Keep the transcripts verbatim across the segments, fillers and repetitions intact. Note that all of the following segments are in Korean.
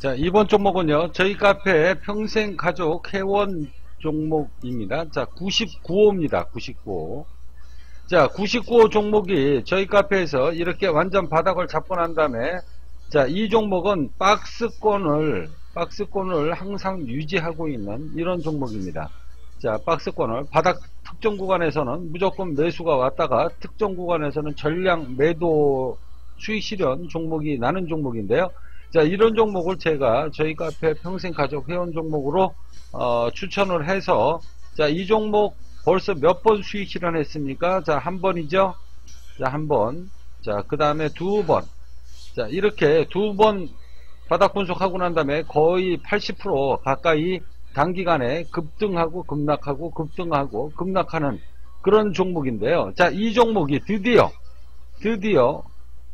자, 이번 종목은요, 저희 카페 평생가족 회원 종목입니다. 자, 구십구 호입니다. 구십구 호. 자, 구십구 호 종목이 저희 카페에서 이렇게 완전 바닥을 잡고 난 다음에, 자, 이 종목은 박스권을, 박스권을 항상 유지하고 있는 이런 종목입니다. 자, 박스권을 바닥 특정 구간에서는 무조건 매수가 왔다가 특정 구간에서는 전량 매도 수익 실현 종목이 나는 종목인데요. 자, 이런 종목을 제가 저희 카페 평생가족 회원 종목으로 어, 추천을 해서, 자, 이 종목 벌써 몇 번 수익 실현했습니까? 자, 한 번이죠. 자, 한 번. 자, 그 다음에 두 번. 자, 이렇게 두 번 바닥 분석하고 난 다음에 거의 팔십 퍼센트 가까이 단기간에 급등하고 급락하고 급등하고 급락하는 그런 종목인데요. 자, 이 종목이 드디어 드디어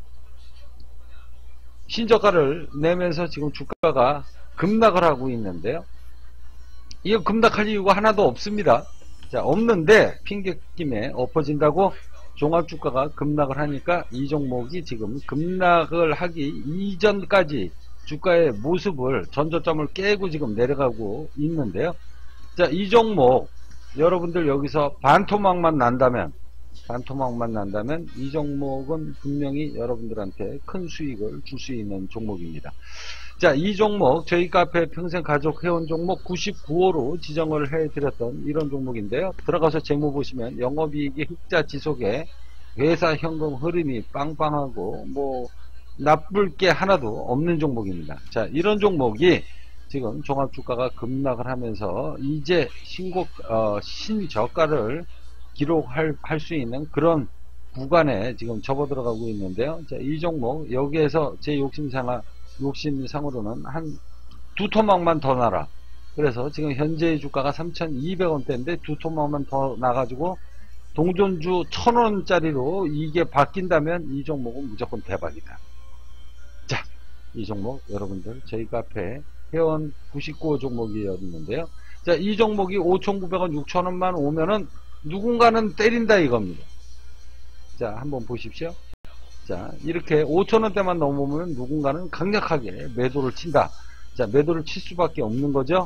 신저가를 내면서 지금 주가가 급락을 하고 있는데요. 이거 급락할 이유가 하나도 없습니다. 자, 없는데 핑계김에 엎어진다고 종합주가가 급락을 하니까 이 종목이 지금 급락을 하기 이전까지 주가의 모습을 전저점을 깨고 지금 내려가고 있는데요. 자, 이 종목 여러분들 여기서 반토막만 난다면 반토막만 난다면 이 종목은 분명히 여러분들한테 큰 수익을 줄 수 있는 종목입니다. 자, 이 종목 저희 카페 평생가족 회원 종목 구십구 호로 지정을 해드렸던 이런 종목인데요. 들어가서 재무 보시면 영업이익이 흑자 지속에 회사 현금 흐름이 빵빵하고 뭐 나쁠 게 하나도 없는 종목입니다. 자, 이런 종목이 지금 종합주가가 급락을 하면서 이제 신고 어, 신저가를 기록할 할 수 있는 그런 구간에 지금 접어 들어가고 있는데요. 자, 이 종목 여기에서 제 욕심상아 욕심상으로는 한 두 토막만 더 나라. 그래서 지금 현재의 주가가 삼천이백 원대인데 두 토막만 더 나가지고 동전주 천 원짜리로 이게 바뀐다면 이 종목은 무조건 대박이다. 자, 이 종목 여러분들 저희 카페 회원 구십구 호 종목이었는데요. 자, 이 종목이 오천구백 원, 육천 원만 오면은 누군가는 때린다 이겁니다. 자, 한번 보십시오. 자, 이렇게 오천 원대만 넘으면 누군가는 강력하게 매도를 친다. 자, 매도를 칠 수밖에 없는 거죠.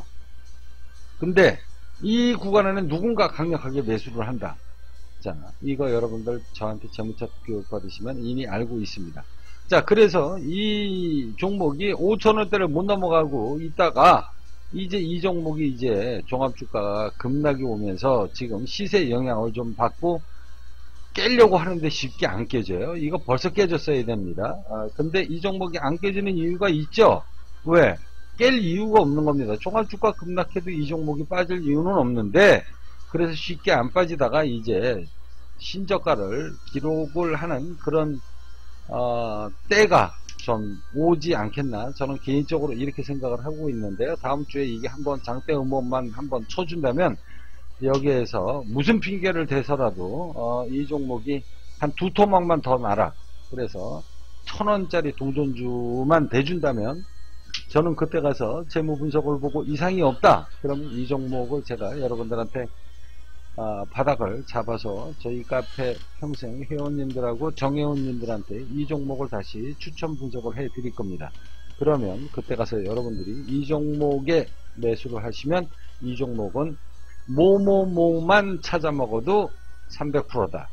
근데 이 구간에는 누군가 강력하게 매수를 한다. 자, 이거 여러분들 저한테 재무차 교육 받으시면 이미 알고 있습니다. 자, 그래서 이 종목이 오천 원대를 못 넘어가고 있다가 이제 이 종목이 이제 종합주가가 급락이 오면서 지금 시세 영향을 좀 받고 깨려고 하는데 쉽게 안 깨져요. 이거 벌써 깨졌어야 됩니다. 아, 근데 이 종목이 안 깨지는 이유가 있죠. 왜? 깰 이유가 없는 겁니다. 종합주가 급락해도 이 종목이 빠질 이유는 없는데, 그래서 쉽게 안 빠지다가 이제 신저가를 기록을 하는 그런 어, 때가 좀 오지 않겠나, 저는 개인적으로 이렇게 생각을 하고 있는데요. 다음 주에 이게 한번 장대 음원만 한번 쳐준다면 여기에서 무슨 핑계를 대서라도 어, 이 종목이 한 두 토막만 더 나라. 그래서 천 원짜리 동전주만 대준다면 저는 그때 가서 재무 분석을 보고 이상이 없다. 그러면 이 종목을 제가 여러분들한테 어, 바닥을 잡아서 저희 카페 평생 회원님들하고 정회원님들한테 이 종목을 다시 추천 분석을 해 드릴 겁니다. 그러면 그때 가서 여러분들이 이 종목에 매수를 하시면 이 종목은 뭐뭐뭐만 찾아 먹어도 삼백 퍼센트다.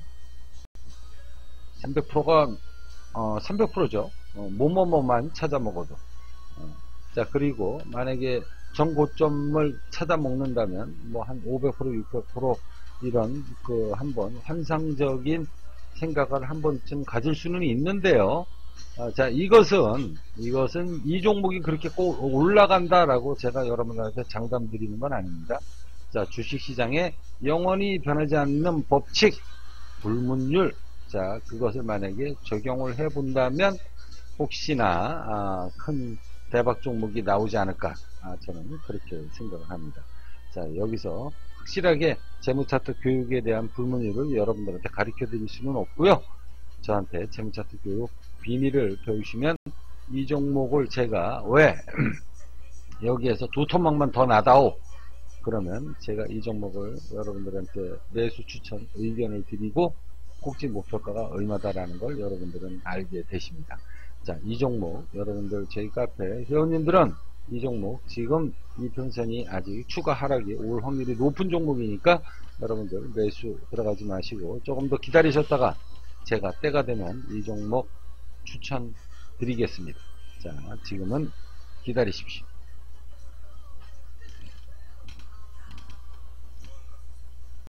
삼백 퍼센트가 어, 삼백 퍼센트죠. 어, 뭐뭐뭐만 찾아 먹어도. 어, 자, 그리고 만약에 정고점을 찾아 먹는다면 뭐 한 오백 퍼센트, 육백 퍼센트 이런 그 한번 환상적인 생각을 한 번쯤 가질 수는 있는데요. 아, 자, 이것은 이것은 이 종목이 그렇게 꼭 올라간다라고 제가 여러분들한테 장담 드리는 건 아닙니다. 자, 주식시장에 영원히 변하지 않는 법칙, 불문율, 자, 그것을 만약에 적용을 해 본다면 혹시나 아, 큰 대박 종목이 나오지 않을까, 아, 저는 그렇게 생각을 합니다. 자, 여기서 확실하게 재무차트 교육에 대한 불문율을 여러분들한테 가르쳐 드릴 수는 없고요. 저한테 재무차트 교육 비밀을 배우시면 이 종목을 제가 왜 여기에서 두 토막만 더 나다오, 그러면 제가 이 종목을 여러분들한테 매수 추천 의견을 드리고 꼭지 목표가가 얼마다라는 걸 여러분들은 알게 되십니다. 자, 이 종목 여러분들 저희 카페 회원님들은 이 종목 지금 이평선이 아직 추가 하락이 올 확률이 높은 종목이니까 여러분들 매수 들어가지 마시고 조금 더 기다리셨다가 제가 때가 되면 이 종목 추천드리겠습니다. 자, 지금은 기다리십시오.